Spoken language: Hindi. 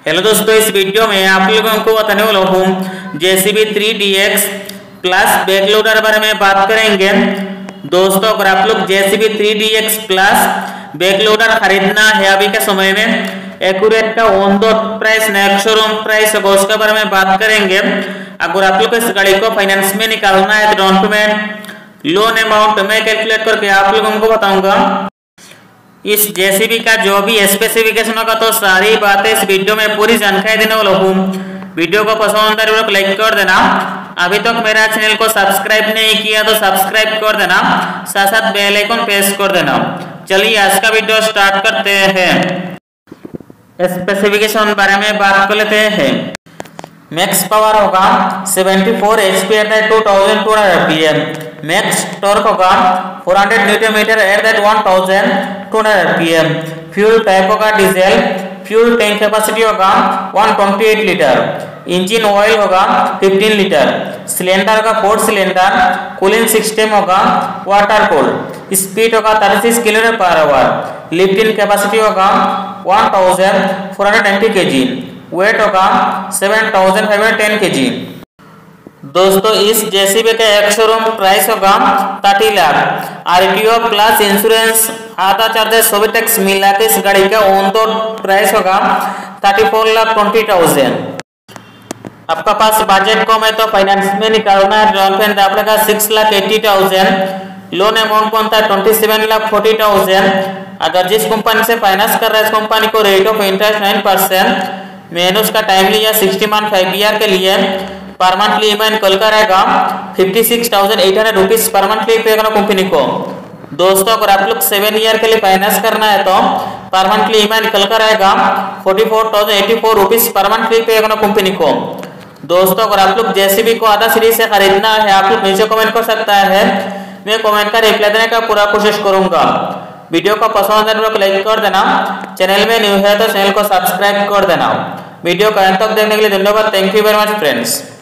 हेलो दोस्तों, इस वीडियो में आप लोगों को बताने वाला हूँ JCB 3DX plus back loader बारे में बात करेंगे। दोस्तों, अगर आप लोग JCB 3DX plus back loader खरीदना है अभी के समय में, एक्यूरेट का on the price next showroom price है उसके बारे में बात करेंगे। अगर आप लोग इस गाड़ी को फाइनेंस में निकालना है तो डाउन पेमेंट लोन अमाउंट मैं कैलकुलेट करके आप लोगों को बताऊंगा। इस जेसीबी का जो भी स्पेसिफिकेशन होगा तो सारी बातें इस वीडियो में पूरी जानकारी देने वाला हूँ। वीडियो को पसंद है वीडियो को लाइक कर देना। अभी तक मेरा चैनल को सब्सक्राइब नहीं किया तो सब्सक्राइब कर देना, साथ साथ बेल आइकन प्रेस कर देना। चलिए आज का वीडियो स्टार्ट करते हैं। स्पेसिफिकेशन बारे में बात कर लेते हैं। मैक्स पावर होगा 74 HP at 2200 RPM। Max torque होगा 400 newton metre at 1200 RPM। Fuel type होगा डीजल। फ्यूल टैंक कैपेसिटी होगा 128 लीटर। इंजन ऑयल होगा 15 लीटर। सिलेंडर का 4 सिलेंडर। कूलिंग सिस्टम होगा वाटर कूल्ड। स्पीड होगा 36 km/h। लिफ्टिंग कैपेसिटी होगा 1490 kg। वेट होगा 7510 kg। दोस्तों, इस जेसीबी का एक शोरूम प्राइस होगा 30 लाख। आरटीओ प्लस इंश्योरेंस आधा चार्जेस सभी टैक्स मिला के इस गाड़ी का ऑन रोड प्राइस होगा 34,20,000। आपका पास बजट कम है तो फाइनेंस में निकालना है। डाउन पेमेंट आपका 6,80,000। लोन अमाउंट बनता है 27,40,000। अगर जिस कंपनी से फाइनेंस कर रहा है इस कंपनी को रेट ऑफ इंटरेस्ट 9%। मैंने उसका टाइम लिया 60 मंथ 5 ईयर के लिए। पर मंथली ईएमआई निकल कर आएगा 56,800 रुपीज पर मंथली पे करना कंपनी को। दोस्तों, अगर आप लोग 7 ईयर के लिए फाइनेंस करना है तो पर मंथली ईएमआई निकल कर आएगा 44,084 रुपीज पर मंथली पे करना कंपनी को। दोस्तों, अगर आप लोग जेसीबी को आधा सीरीज से खरीदना है आप लोग नीचे कमेंट कर सकता है, मैं कमेंट का रिप्लाई देने का पूरा कोशिश करूंगा। वीडियो को पसंद है तो लाइक कर देना। चैनल में न्यू है तो चैनल को सब्सक्राइब कर देना। वीडियो को अंत तक देखने के लिए धन्यवाद। Thank you very much friends.